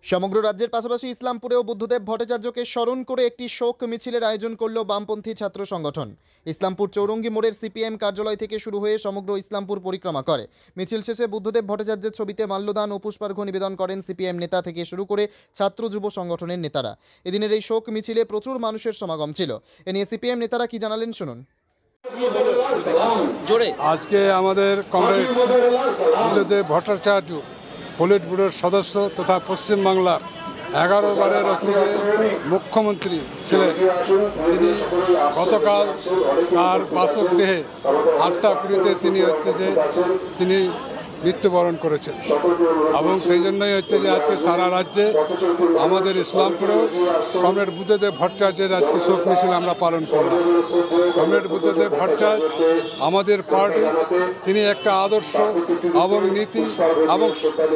সমগ্র রাজ্যের পাশাপাশি ইসলামপুরেও বুদ্ধদেব ভট্টাচার্যকে স্মরণ করে একটি শোক মিছিলের আয়োজন করল বামপন্থী ছাত্র সংগঠন। ইসলামপুর চৌরঙ্গি মোড়ের সিপিএম কার্যালয় থেকে শুরু হয়ে সমগ্র ইসলামপুর পরিক্রমা করে। মিছিল শেষে বুদ্ধদেব ভট্টাচার্যের ছবিতে মাল্যদান ও পুষ্পার্ঘ্য নিবেদন করেন সিপিএম নেতা থেকে শুরু করে ছাত্র যুব সংগঠনের নেতারা। এদিনের এই শোক মিছিলে প্রচুর মানুষের সমাগম ছিল। এ নিয়ে সিপিএম নেতারা কি জানালেন শুনুন। আজকে আমাদের কমরেড বুদ্ধদেব ভট্টাচার্য পলিট ব্যুরোর সদস্য তথা পশ্চিমবাংলার 11 বারের মুখ্যমন্ত্রী ছিলেন। তিনি গতকাল তার বাসগৃহে 8টা 20-তে তিনি মৃত্যুবরণ করেছেন এবং সেই জন্যই আজকে সারা রাজ্যে আমাদের ইসলামপুরেও কমরেড বুদ্ধদেব ভট্টাচার্যের আজকে শোক মিছিল আমরা পালন করলাম। কমরেড বুদ্ধদেব ভট্টাচার্য আমাদের পার্টি, তিনি একটা আদর্শ এবং নীতি এবং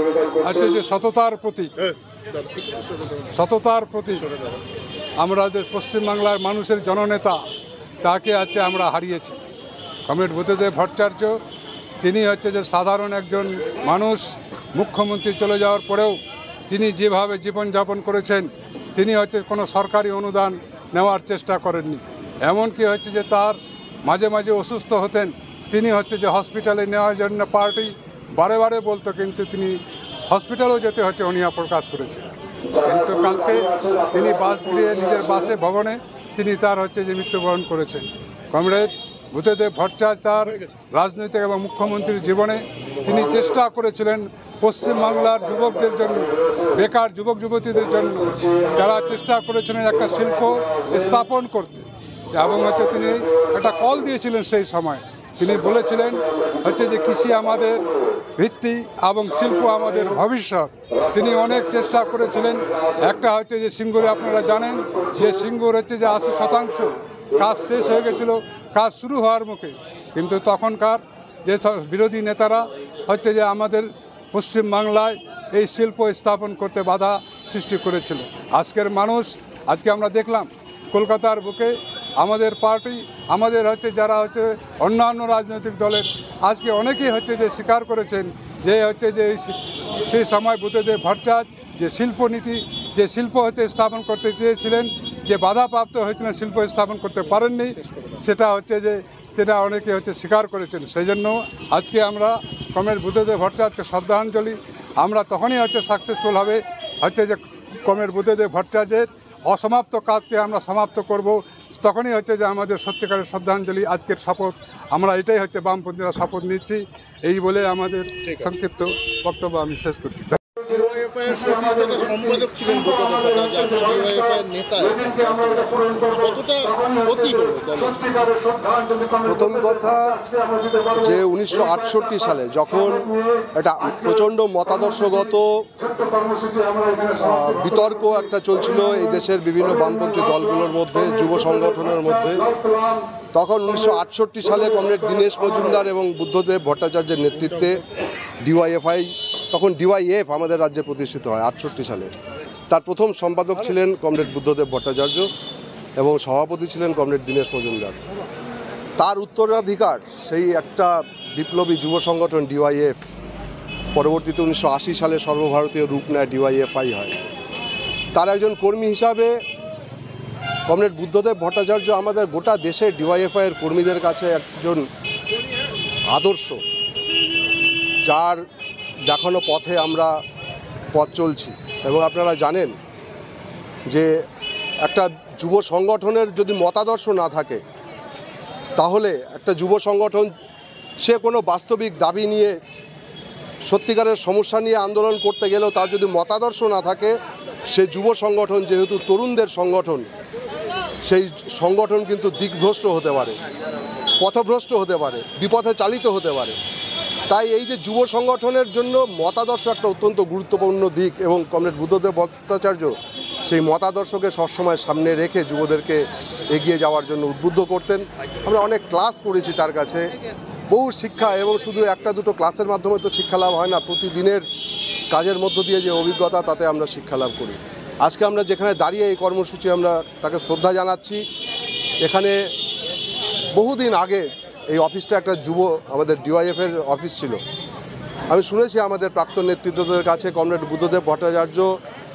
সততার প্রতীক আমাদের পশ্চিমবাংলার মানুষের জননেতা, তাকে আমরা হারিয়েছি। কমরেড বুদ্ধদেব ভট্টাচার্য তিনি সাধারণ একজন মানুষ। মুখ্যমন্ত্রী চলে যাওয়ার পরেও তিনি যেভাবে জীবনযাপন করেছেন, তিনি কোনো সরকারি অনুদান নেওয়ার চেষ্টা করেননি। এমনকি তার মাঝে মাঝে অসুস্থ হতেন, তিনি হসপিটালে নেওয়ার জন্য পার্টি বারে বারে বলতো, কিন্তু তিনি হসপিটালেও যেতে অনীহা প্রকাশ করেছেন। কিন্তু কালকে তিনি বাসগৃহে নিজের ভবনে তিনি তার মৃত্যুবরণ করেছেন। কমরেড বুদ্ধদেব ভট্টাচার্য তার রাজনৈতিক এবং মুখ্যমন্ত্রীর জীবনে তিনি চেষ্টা করেছিলেন পশ্চিমবাংলার যুবকদের জন্য, বেকার যুবক যুবতীদের জন্য, যারা চেষ্টা করেছিলেন একটা শিল্প স্থাপন করতে। এবং তিনি একটা কল দিয়েছিলেন সেই সময়। তিনি বলেছিলেন যে কৃষি আমাদের ভিত্তি এবং শিল্প আমাদের ভবিষ্যৎ। তিনি অনেক চেষ্টা করেছিলেন। একটা যে সিঙ্গুরে আপনারা জানেন যে সিঙ্গুর 80% কাজ শেষ হয়ে গেছিল, কাজ শুরু হওয়ার মুখে, কিন্তু তখনকার যে বিরোধী নেতারা আমাদের পশ্চিমবাংলায় এই শিল্প স্থাপন করতে বাধা সৃষ্টি করেছিল। আজকের মানুষ, আমরা দেখলাম কলকাতার বুকে আমাদের পার্টি, আমাদের যারা অন্যান্য রাজনৈতিক দলের আজকে অনেকেই স্বীকার করেছেন যে সেই সময় বুদ্ধদেব ভট্টাচার্য যে শিল্পনীতি, যে শিল্প স্থাপন করতে চেয়েছিলেন, যে বাধাপ্রাপ্ত হয়েছিলেন, শিল্প স্থাপন করতে পারেননি, সেটা অনেকে স্বীকার করেছেন। সেই জন্য আজকে আমরা কমরেড বুদ্ধদেব ভট্টাচার্যকে শ্রদ্ধাঞ্জলি আমরা তখনই সাকসেসফুল হবে যে কমরেড বুদ্ধদেব ভট্টাচার্যের অসমাপ্ত কাজকে আমরা সমাপ্ত করব, তখনই যে আমাদের সত্যিকারের শ্রদ্ধাঞ্জলি। আজকের শপথ আমরা এটাই বামপন্থীরা শপথ নিচ্ছি। এই বলে আমাদের সংক্ষিপ্ত বক্তব্য আমি শেষ করছি। ডিওয়াইএফআই প্রতিষ্ঠাতা সম্পাদক ছিলেন বুদ্ধদেব ভট্টাচার্য, ডিওয়াইএফআই নেতা, কতটা ক্ষতি হলো দলের? প্রথম কথা যে 1968 সালে যখন একটা প্রচণ্ড মতাদর্শগত বিতর্ক একটা চলছিল এই দেশের বিভিন্ন বামপন্থী দলগুলোর মধ্যে, যুব সংগঠনের মধ্যে, তখন 1968 সালে কমরেড দীনেশ মজুমদার এবং বুদ্ধদেব ভট্টাচার্যের নেতৃত্বে ডিওয়াইএফআই, তখন ডিওয়াইএফ আমাদের রাজ্যে প্রতিষ্ঠিত হয় 68 সালে। তার প্রথম সম্পাদক ছিলেন কমরেড বুদ্ধদেব ভট্টাচার্য এবং সভাপতি ছিলেন কমরেড দীনেশ মজুমদার। তার উত্তরাধিকার সেই একটা বিপ্লবী যুব সংগঠন ডিওয়াইএফ, পরবর্তীতে 1980 সালে সর্বভারতীয় রূপ নেয়, ডিওয়াইএফআই হয়। তার একজন কর্মী হিসাবে কমরেড বুদ্ধদেব ভট্টাচার্য আমাদের গোটা দেশে ডিওয়াইএফআইয়ের কর্মীদের কাছে একজন আদর্শ, যার দেখানো পথে আমরা পথ চলছি। এবং আপনারা জানেন যে একটা যুব সংগঠনের যদি মতাদর্শ না থাকে, তাহলে একটা যুব সংগঠন সে কোনো বাস্তবিক দাবি নিয়ে, সত্যিকারের সমস্যা নিয়ে আন্দোলন করতে গেলেও তার যদি মতাদর্শ না থাকে, সে যুব সংগঠন যেহেতু তরুণদের সংগঠন, সেই সংগঠন কিন্তু দিকভ্রষ্ট হতে পারে, পথভ্রষ্ট হতে পারে, বিপথে চালিত হতে পারে। তাই এই যে যুব সংগঠনের জন্য মতাদর্শ একটা অত্যন্ত গুরুত্বপূর্ণ দিক, এবং কমরেড বুদ্ধদেব ভট্টাচার্য সেই মতাদর্শকে সবসময় সামনে রেখে যুবদেরকে এগিয়ে যাওয়ার জন্য উদ্বুদ্ধ করতেন। আমরা অনেক ক্লাস করেছি তার কাছে, বহু শিক্ষা, এবং শুধু একটা দুটো ক্লাসের মাধ্যমে তো শিক্ষা লাভ হয় না, প্রতিদিনের কাজের মধ্য দিয়ে যে অভিজ্ঞতা, তাতে আমরা শিক্ষা লাভ করি। আজকে আমরা যেখানে দাঁড়িয়ে এই কর্মসূচি আমরা তাকে শ্রদ্ধা জানাচ্ছি। এখানে বহুদিন আগে এই অফিসটা একটা আমাদের ডিওয়াইএফের অফিস ছিল। আমি শুনেছি আমাদের প্রাক্তন নেতৃত্বদের কাছে কমরেড বুদ্ধদেব ভট্টাচার্য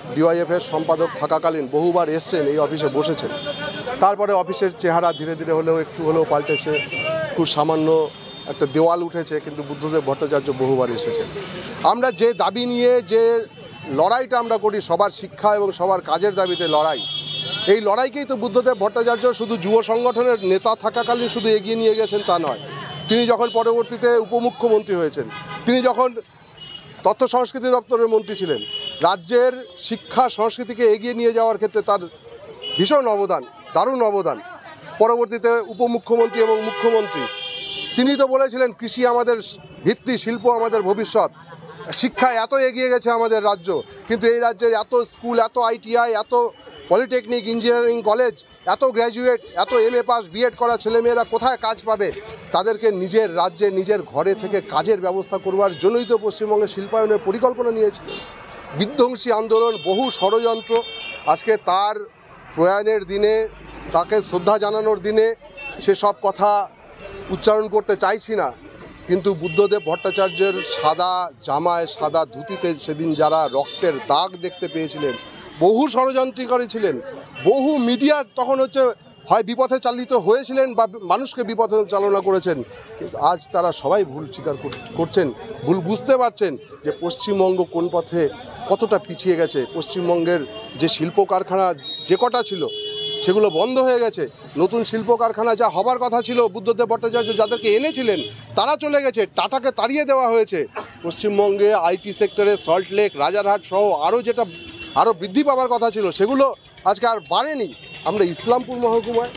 ডিওয়াইএফের সম্পাদক থাকাকালীন বহুবার এসছেন, এই অফিসে বসেছেন। তারপরে অফিসের চেহারা ধীরে ধীরে হলেও একটু হলেও পাল্টেছে, খুব সামান্য একটা দেওয়াল উঠেছে, কিন্তু বুদ্ধদেব ভট্টাচার্য বহুবার এসেছেন। আমরা যে দাবি নিয়ে যে লড়াইটা আমরা করি, সবার শিক্ষা এবং সবার কাজের দাবিতে লড়াই, এই লড়াইকেই তো বুদ্ধদেব ভট্টাচার্য শুধু যুব সংগঠনের নেতা থাকাকালীন শুধু এগিয়ে নিয়ে গেছেন তা নয়, তিনি যখন পরবর্তীতে উপমুখ্যমন্ত্রী হয়েছেন, তিনি যখন তথ্য সংস্কৃতি দপ্তরের মন্ত্রী ছিলেন, রাজ্যের শিক্ষা সংস্কৃতিকে এগিয়ে নিয়ে যাওয়ার ক্ষেত্রে তার ভীষণ অবদান, দারুণ অবদান। পরবর্তীতে উপমুখ্যমন্ত্রী এবং মুখ্যমন্ত্রী, তিনি তো বলেছিলেন কৃষি আমাদের ভিত্তি, শিল্প আমাদের ভবিষ্যৎ। শিক্ষায় এত এগিয়ে গেছে আমাদের রাজ্য, কিন্তু এই রাজ্যের এত স্কুল, এত আইটিআই, এত পলিটেকনিক, ইঞ্জিনিয়ারিং কলেজ, এত গ্র্যাজুয়েট, এত এমএ পাস, বিএড করা ছেলেমেয়েরা কোথায় কাজ পাবে? তাদেরকে নিজের রাজ্যে নিজের ঘরে থেকে কাজের ব্যবস্থা করবার জন্যই তো পশ্চিমবঙ্গে শিল্পায়নের পরিকল্পনা নিয়েছিলেন। বিধ্বংসী আন্দোলন, বহু ষড়যন্ত্র, আজকে তার প্রয়াণের দিনে, তাকে শ্রদ্ধা জানানোর দিনে সেসব কথা উচ্চারণ করতে চাইছি না, কিন্তু বুদ্ধদেব ভট্টাচার্যের সাদা জামায় সাদা ধুতিতে সেদিন যারা রক্তের দাগ দেখতে পেয়েছিলেন, বহু ষড়যন্ত্রকারী ছিলেন, বহু মিডিয়া তখন হয় বিপথে চালিত হয়েছিলেন বা মানুষকে বিপথে চালনা করেছেন, কিন্তু আজ তারা সবাই ভুল স্বীকার করছেন, ভুল বুঝতে পারছেন যে পশ্চিমবঙ্গ কোন পথে কতটা পিছিয়ে গেছে। পশ্চিমবঙ্গের যে শিল্প কারখানা যে কটা ছিল সেগুলো বন্ধ হয়ে গেছে, নতুন শিল্প কারখানা যা হবার কথা ছিল, বুদ্ধদেব ভট্টাচার্য যাদেরকে এনেছিলেন তারা চলে গেছে, টাটাকে তাড়িয়ে দেওয়া হয়েছে। পশ্চিমবঙ্গে আইটি সেক্টরে সল্টলেক, রাজারহাট সহ আরও বৃদ্ধি পাওয়ার কথা ছিল, সেগুলো আজকে আর বাড়েনি। আমরা ইসলামপুর মহকুমায়,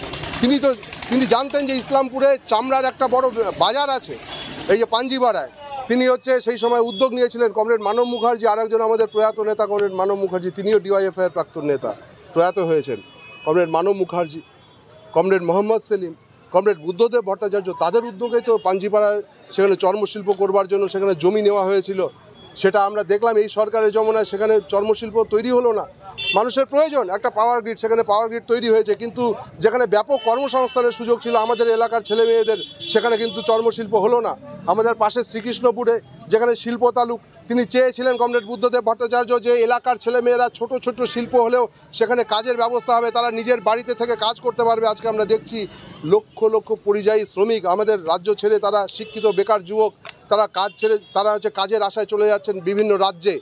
তিনি জানতেন যে ইসলামপুরে চামড়ার একটা বড় বাজার আছে, এই যে পাঞ্জিপাড়ায়, তিনি সেই সময় উদ্যোগ নিয়েছিলেন। কমরেড মানব মুখার্জি, আরেকজন আমাদের প্রয়াত নেতা কমরেড মানব মুখার্জি, তিনিও ডিওয়াইএফআইয়ের প্রাক্তন নেতা, প্রয়াত হয়েছেন। Comrade Manab Mukherjee, comrade Mohammad Selim, comrade Buddhadeb Bhattacharya, তাদের উদ্যোগেই তো পাঞ্জিপাড়ায় সেখানে চর্মশিল্প করবার জন্য সেখানে জমি নেওয়া হয়েছিল। সেটা আমরা দেখলাম এই সরকারের জমানায় সেখানে চর্মশিল্প তৈরি হলো না। মানুষের প্রয়োজন একটা পাওয়ার গ্রিড, সেখানে পাওয়ার গ্রিড তৈরি হয়েছে, কিন্তু যেখানে ব্যাপক কর্মসংস্থানের সুযোগ ছিল আমাদের এলাকার ছেলে মেয়েদের, সেখানে কিন্তু চর্মশিল্প হলো না। আমাদের পাশে শ্রীকৃষ্ণপুরে যেখানে শিল্প তালুক, তিনি চেয়েছিলেন কমরেড বুদ্ধদেব ভট্টাচার্য যে এলাকার ছেলেমেয়েরা ছোট ছোট শিল্প হলেও সেখানে কাজের ব্যবস্থা হবে, তারা নিজের বাড়িতে থেকে কাজ করতে পারবে। আজকে আমরা দেখছি লক্ষ লক্ষ পরিযায়ী শ্রমিক আমাদের রাজ্য ছেড়ে, তারা শিক্ষিত বেকার যুবক, তারা কাজ ছেড়ে তারা কাজের আশায় চলে যাচ্ছেন বিভিন্ন রাজ্যে।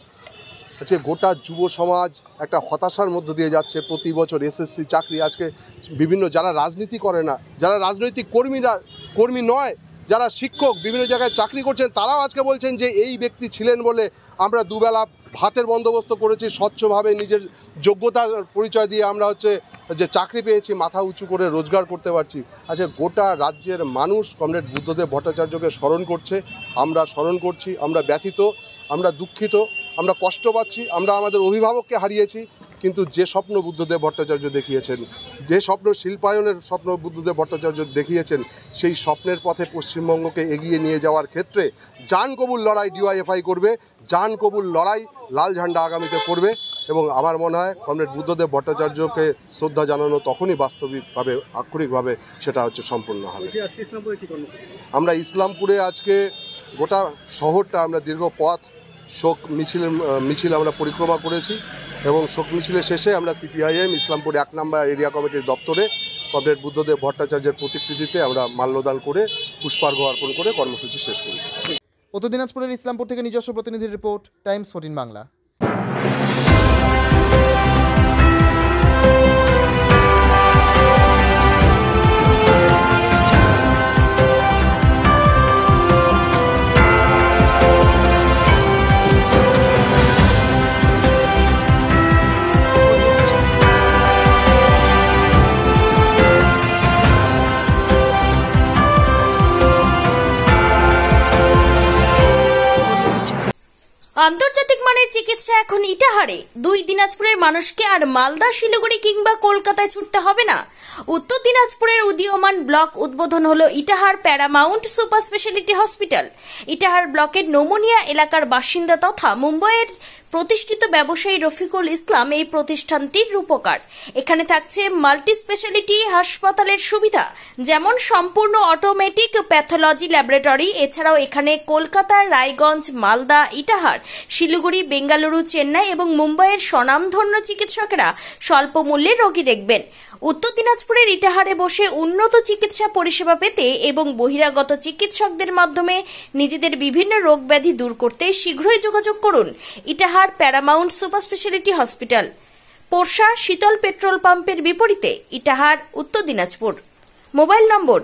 আজকে গোটা যুব সমাজ একটা হতাশার মধ্য দিয়ে যাচ্ছে। প্রতি বছর এসএসসি চাকরি, আজকে বিভিন্ন যারা রাজনীতি করে না, যারা রাজনৈতিক কর্মী নয়, যারা শিক্ষক বিভিন্ন জায়গায় চাকরি করছেন, তারাও আজকে বলছেন যে এই ব্যক্তি ছিলেন বলে আমরা দুবেলা ভাতের বন্দোবস্ত করেছি, স্বচ্ছভাবে নিজের যোগ্যতার পরিচয় দিয়ে আমরা যে চাকরি পেয়েছি, মাথা উঁচু করে রোজগার করতে পারছি। আচ্ছা, গোটা রাজ্যের মানুষ কমরেড বুদ্ধদেব ভট্টাচার্যকে স্মরণ করছে, আমরা স্মরণ করছি, আমরা ব্যথিত, আমরা দুঃখিত, আমরা কষ্ট পাচ্ছি, আমরা আমাদের অভিভাবককে হারিয়েছি, কিন্তু যে স্বপ্ন বুদ্ধদেব ভট্টাচার্য দেখিয়েছেন, যে স্বপ্ন শিল্পায়নের স্বপ্ন বুদ্ধদেব ভট্টাচার্য দেখিয়েছেন, সেই স্বপ্নের পথে পশ্চিমবঙ্গকে এগিয়ে নিয়ে যাওয়ার ক্ষেত্রে জান কবুল লড়াই ডিওয়াইএফআই করবে, জান কবুল লড়াই লাল ঝান্ডা আগামীতে করবে। এবং আমার মনে হয় কমরেড বুদ্ধদেব ভট্টাচার্যকে শ্রদ্ধা জানানো তখনই বাস্তবিকভাবে, আক্ষরিকভাবে সেটা সম্পূর্ণ হবে। আমরা ইসলামপুরে আজকে গোটা শহরটা আমরা দীর্ঘ পথ শোক মিছিল আমরা পরিক্রমা করেছি, এবং শোক মিছিলের শেষে আমরা সিপিআইএম ইসলামপুর 1 নম্বর এরিয়া কমিটির দপ্তরে কমরেড বুদ্ধদেব ভট্টাচার্যের প্রতিকৃতিতে আমরা মাল্যদান করে পুষ্পার্ঘ্য অর্পণ করে কর্মসূচি শেষ করেছি। উত্তর দিনাজপুরের ইসলামপুর থেকে নিজস্ব প্রতিনিধির রিপোর্ট, টাইমস 14 বাংলা। আন্তর্জাতিক মানের চিকিৎসা এখন ইটাহারে। 2 দিনাজপুরের মানুষকে আর মালদা, শিলিগুড়ি কিংবা কলকাতায় ছুটতে হবে না। উত্তর দিনাজপুরের উদীয়মান ব্লক উদ্বোধন হলো Itahar Paramount super speciality hospital. Itahar ব্লকের নোমোনিয়া এলাকার বাসিন্দা তথা মুম্বাইয়ের প্রতিষ্ঠিত ব্যবসায়ী রফিকুল ইসলাম এই প্রতিষ্ঠানটির রূপকার। এখানে থাকছে মাল্টি স্পেশালিটি হাসপাতালের সুবিধা, যেমন সম্পূর্ণ অটোমেটিক প্যাথোলজি ল্যাবরেটরি। এছাড়াও এখানে কলকাতা, রায়গঞ্জ, মালদা, ইটাহার, শিলিগুড়ি, বেঙ্গালুরু, চেন্নাই এবং মুম্বাইয়ের স্বনামধন্য চিকিৎসকেরা স্বল্প মূল্যে রোগী দেখবেন। উত্তর দিনাজপুরের ইটাহারে বসে উন্নত চিকিৎসা পরিষেবা পেতে এবং বহিরাগত চিকিৎসকদের মাধ্যমে নিজেদের বিভিন্ন রোগ ব্যাধি দূর করতে শীঘ্রই যোগাযোগ করুন Itahar Paramount super speciality hospital, Porsha Sheetal petrol পাম্পের বিপরীতে, ইটাহার, উত্তর দিনাজপুর। মোবাইল নম্বর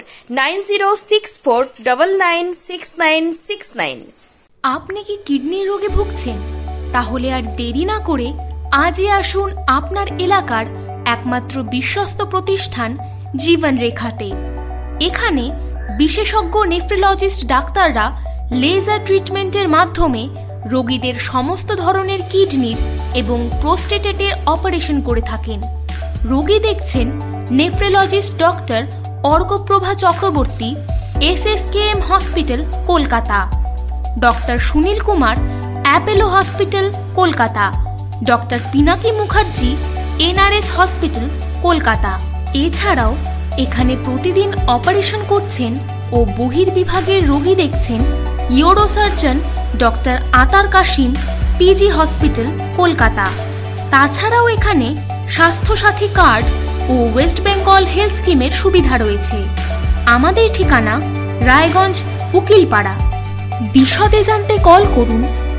9064996969। আপনি কি কিডনির রোগে ভুগছেন? তাহলে আর দেরি না করে আজই আসুন আপনার এলাকার একমাত্র বিশ্বস্ত প্রতিষ্ঠান জীবন রেখাতে। এখানে বিশেষজ্ঞ নেফ্রোলজিস্ট ডাক্তাররা লেজার ট্রিটমেন্টের মাধ্যমে রোগীদের সমস্ত ধরনের কিডনির এবং প্রোস্টেটের অপারেশন করে থাকেন। রোগী দেখছেন nephrologist doctor Arkaprabha Chakraborty, SSKM hospital, Kolkata. Doctor Sunil Kumar, Apollo hospital, Kolkata. Doctor Pinaki Mukherjee, NRS hospital, Kolkata. এছাড়াও এখানে প্রতিদিন অপারেশন করছেন ও বহির্বিভাগের রোগী দেখছেন ইউরোসার্জন ডক্টর আতার কাশিম, PG হসপিটাল, কলকাতা। তাছাড়াও এখানে স্বাস্থ্যসাথী কার্ড ও ওয়েস্ট বেঙ্গল হেলথ স্কিমের সুবিধা রয়েছে। আমাদের ঠিকানা রায়গঞ্জ, উকিলপাড়া। বিশদে জানতে কল করুন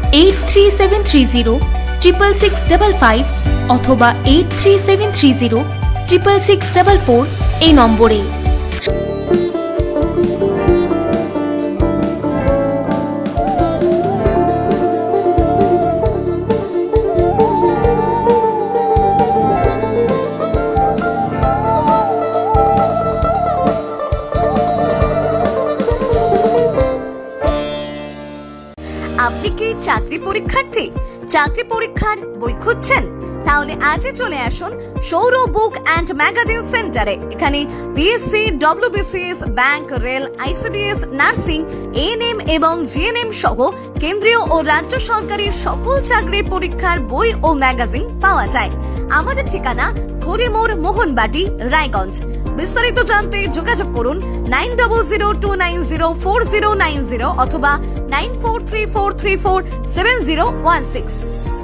8373066655 অথবা 8373066644 এই নম্বরে। আপনি কি চাকরি পরীক্ষার্থী? চাকরি পরীক্ষার বই খুঁজছেন? তাহলে আজই চলে আসুন সৌরভ বুক অ্যান্ড ম্যাগাজিন সেন্টারে। এখানে BSc, WBCS, bank, rail, ICDS, nursing, ANM এবং GNM সহ কেন্দ্রীয় ও রাজ্য সরকারি সকল চাকরির পরীক্ষার বই ও ম্যাগাজিন পাওয়া যায়। আমাদের ঠিকানা খড়িমোড়, মোহনবাটি, রায়গঞ্জ। বিস্তারিত জানতে যোগাযোগ করুন 9002904090 অথবা 9434347016।